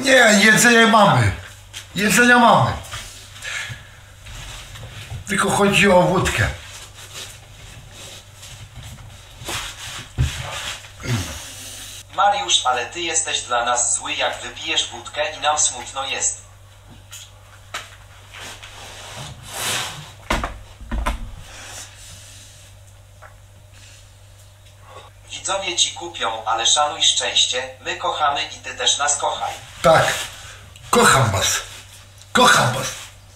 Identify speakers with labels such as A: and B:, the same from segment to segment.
A: Nie, jedzenia mamy. Jedzenia mamy. Tylko chodzi o wódkę.
B: Mariusz, ale ty jesteś dla nas zły, jak wypijesz wódkę i nam smutno jest. Widzowie ci kupią, ale szanuj szczęście, my kochamy i ty też nas kochaj.
A: Tak, kocham was. Kocham was.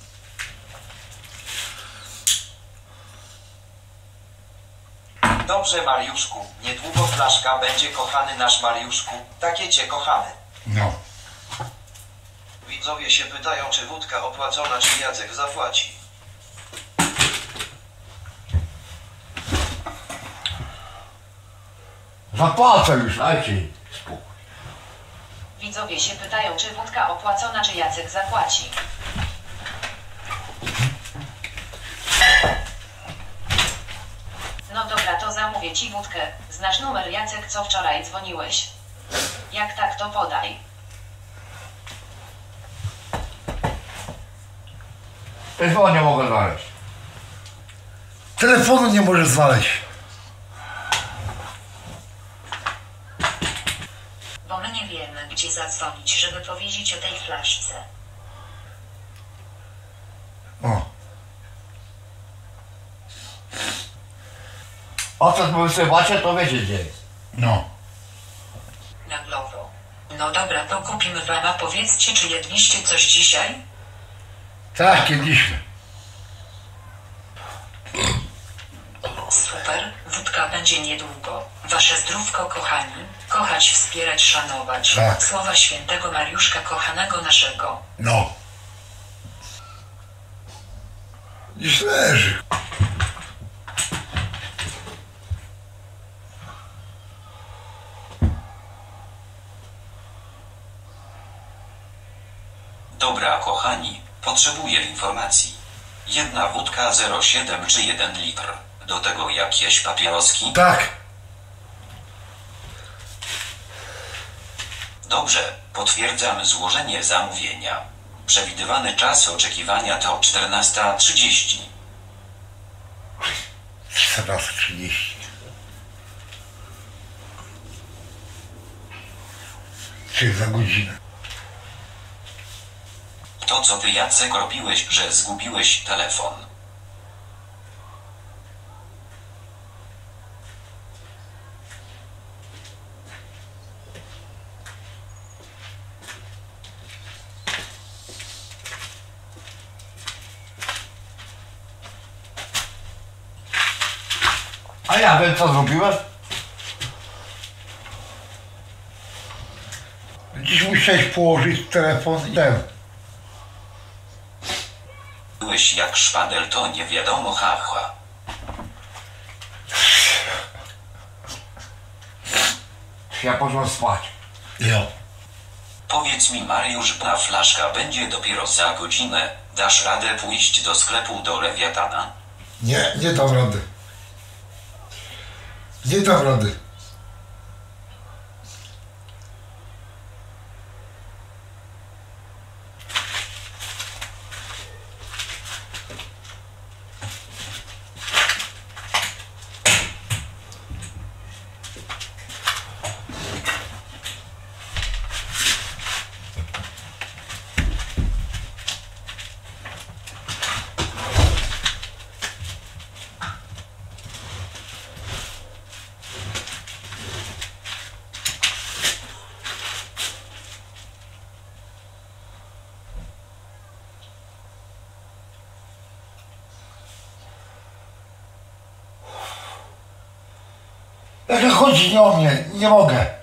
B: Dobrze, Mariuszku, niedługo flaszka będzie, kochany nasz Mariuszku, takie cię kochamy.
A: No.
C: Widzowie się pytają, czy wódka opłacona, czy Jacek zapłaci.
A: Zapłacę już, dajcie spokój.
D: Widzowie się pytają, czy wódka opłacona, czy Jacek zapłaci. No dobra, to zamówię ci wódkę. Znasz numer, Jacek, co wczoraj dzwoniłeś? Jak tak, to podaj.
E: Telefonu nie mogę znaleźć.
A: Telefonu nie możesz znaleźć.
D: Bo my nie wiemy, gdzie zadzwonić, żeby powiedzieć o tej flaszce.
A: O.
E: O co wy wysyłacie, to wiecie gdzie jest.
A: No.
D: Na Glovo. No dobra, to kupimy wam, a powiedzcie, czy jedliście coś dzisiaj?
A: Tak, jedliśmy.
D: Super, wódka będzie niedługo. Wasze zdrówko, kochani. Kochać, wspierać, szanować.
A: Tak.
D: Słowa świętego Mariuszka, kochanego naszego.
A: No. Gdzieś leży.
B: Dobra, kochani, potrzebuję informacji. Jedna wódka 0,7 czy 1 litr. Do tego jakieś papieroski?
A: Tak.
B: Dobrze, potwierdzam złożenie zamówienia. Przewidywany czas oczekiwania to 14:30.
A: 14:30. Czy za godzinę?
B: To co ty, Jacek, robiłeś, że zgubiłeś telefon?
E: A ja wiem co zrobiłem?
A: Dziś musiałeś położyć telefon i ten.
B: Byłeś jak szpadel, to nie wiadomo, haha.
E: Ja poszłem spać.
A: Jo.
B: Powiedz mi, Mariusz, ta flaszka będzie dopiero za godzinę. Dasz radę pójść do sklepu do Lewiatana?
A: Nie, nie dam rady. Nie dam rady. Jak chodzi nie o mnie, nie mogę.